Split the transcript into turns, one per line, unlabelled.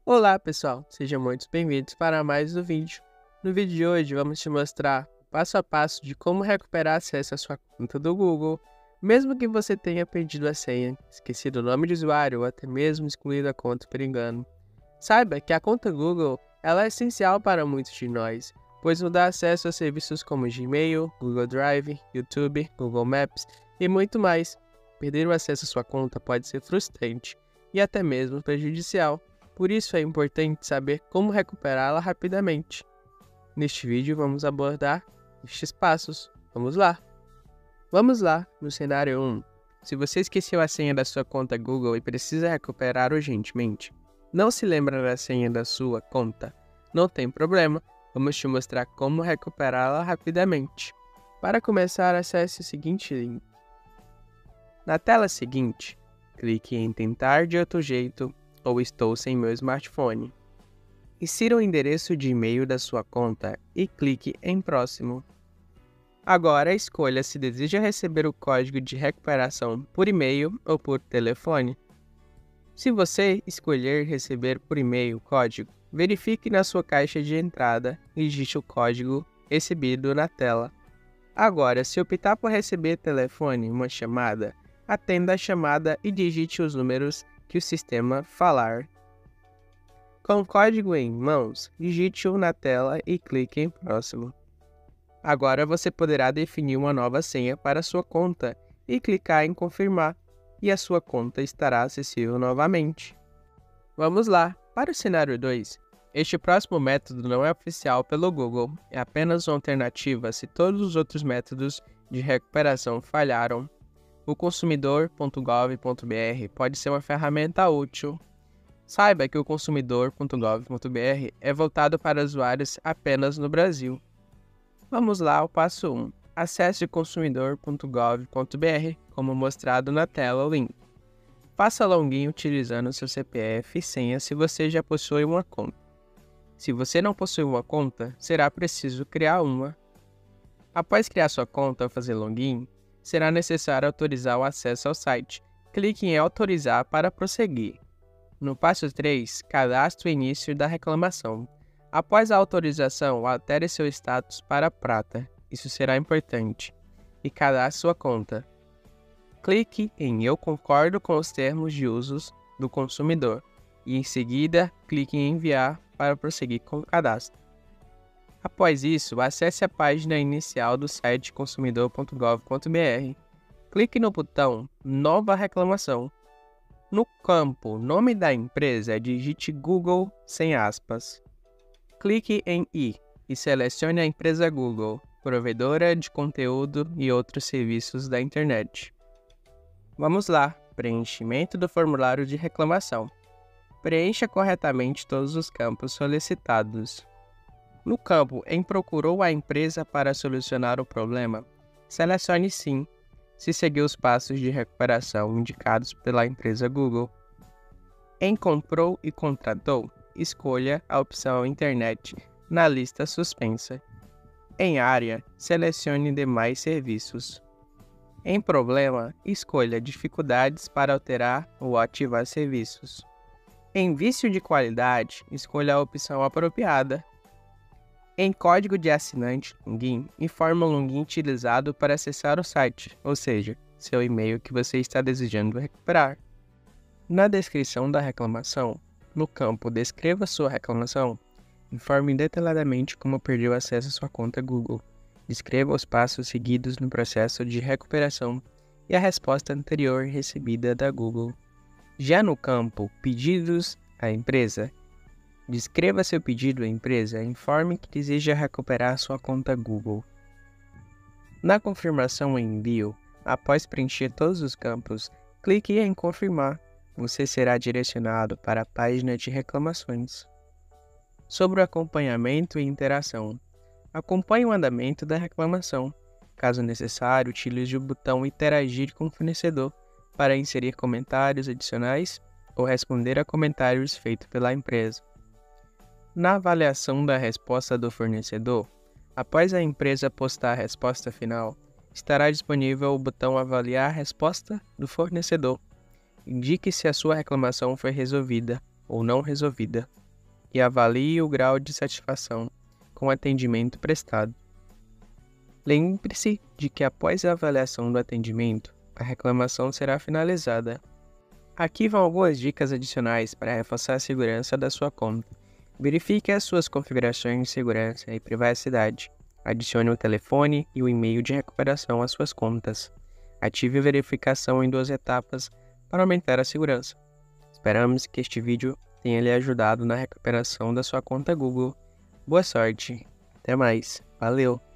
Olá pessoal, sejam muito bem-vindos para mais um vídeo. No vídeo de hoje vamos te mostrar passo a passo de como recuperar acesso à sua conta do Google, mesmo que você tenha perdido a senha, esquecido o nome de usuário ou até mesmo excluído a conta por engano. Saiba que a conta Google ela é essencial para muitos de nós, pois nos dá acesso a serviços como Gmail, Google Drive, YouTube, Google Maps e muito mais. Perder o acesso à sua conta pode ser frustrante e até mesmo prejudicial. Por isso é importante saber como recuperá-la rapidamente. Neste vídeo vamos abordar estes passos. Vamos lá! Vamos lá, no cenário 1. Se você esqueceu a senha da sua conta Google e precisa recuperar urgentemente, não se lembra da senha da sua conta? Não tem problema, vamos te mostrar como recuperá-la rapidamente. Para começar, acesse o seguinte link. Na tela seguinte, clique em Tentar de outro jeito ou Estou sem meu smartphone. Insira o endereço de e-mail da sua conta e clique em Próximo. Agora escolha se deseja receber o código de recuperação por e-mail ou por telefone. Se você escolher receber por e-mail o código, verifique na sua caixa de entrada e digite o código recebido na tela. Agora, se optar por receber telefone uma chamada, atenda a chamada e digite os números que o sistema falar. Com o código em mãos, digite-o na tela e clique em Próximo. Agora você poderá definir uma nova senha para sua conta e clicar em Confirmar, e a sua conta estará acessível novamente. Vamos lá, para o cenário 2. Este próximo método não é oficial pelo Google, é apenas uma alternativa se todos os outros métodos de recuperação falharam. O consumidor.gov.br pode ser uma ferramenta útil. Saiba que o consumidor.gov.br é voltado para usuários apenas no Brasil. Vamos lá ao passo 1. Acesse o consumidor.gov.br, como mostrado na tela o link. Faça login utilizando seu CPF e senha se você já possui uma conta. Se você não possui uma conta, será preciso criar uma. Após criar sua conta ou fazer login, será necessário autorizar o acesso ao site. Clique em Autorizar para prosseguir. No passo 3, cadastre o início da reclamação. Após a autorização, altere seu status para prata, isso será importante, e cadastre sua conta. Clique em Eu concordo com os termos de uso do consumidor, e em seguida, clique em Enviar para prosseguir com o cadastro. Após isso, acesse a página inicial do site consumidor.gov.br. Clique no botão Nova reclamação. No campo Nome da empresa, digite Google sem aspas. Clique em I e selecione a empresa Google, provedora de conteúdo e outros serviços da internet. Vamos lá, preenchimento do formulário de reclamação. Preencha corretamente todos os campos solicitados. No campo em Procurou a empresa para solucionar o problema, selecione Sim, se seguir os passos de recuperação indicados pela empresa Google. Em Comprou e Contratou, escolha a opção Internet na lista suspensa. Em Área, selecione Demais serviços. Em Problema, escolha Dificuldades para alterar ou ativar serviços. Em Vício de qualidade, escolha a opção apropriada. Em Código de assinante login, informe o login utilizado para acessar o site, ou seja, seu e-mail que você está desejando recuperar. Na descrição da reclamação, no campo Descreva sua reclamação, informe detalhadamente como perdeu acesso à sua conta Google. Descreva os passos seguidos no processo de recuperação e a resposta anterior recebida da Google. Já no campo Pedidos à empresa, descreva seu pedido à empresa e informe que deseja recuperar sua conta Google. Na confirmação em envio, após preencher todos os campos, clique em Confirmar. Você será direcionado para a página de reclamações. Sobre o acompanhamento e interação, acompanhe o andamento da reclamação. Caso necessário, utilize o botão Interagir com o fornecedor para inserir comentários adicionais ou responder a comentários feitos pela empresa. Na avaliação da resposta do fornecedor, após a empresa postar a resposta final, estará disponível o botão Avaliar a resposta do fornecedor. Indique se a sua reclamação foi resolvida ou não resolvida e avalie o grau de satisfação com o atendimento prestado. Lembre-se de que após a avaliação do atendimento, a reclamação será finalizada. Aqui vão algumas dicas adicionais para reforçar a segurança da sua conta. Verifique as suas configurações de segurança e privacidade. Adicione o telefone e o e-mail de recuperação às suas contas. Ative a verificação em 2 etapas para aumentar a segurança. Esperamos que este vídeo tenha lhe ajudado na recuperação da sua conta Google. Boa sorte! Até mais! Valeu!